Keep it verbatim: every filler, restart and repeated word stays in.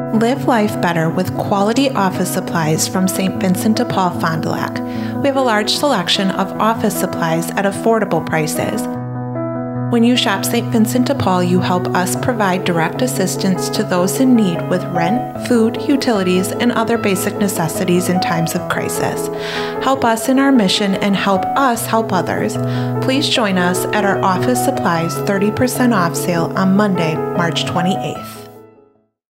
Live life better with quality office supplies from Saint Vincent de Paul, Fond du Lac. We have a large selection of office supplies at affordable prices. When you shop Saint Vincent de Paul, you help us provide direct assistance to those in need with rent, food, utilities, and other basic necessities in times of crisis. Help us in our mission and help us help others. Please join us at our office supplies thirty percent off sale on Monday, March twenty-eighth.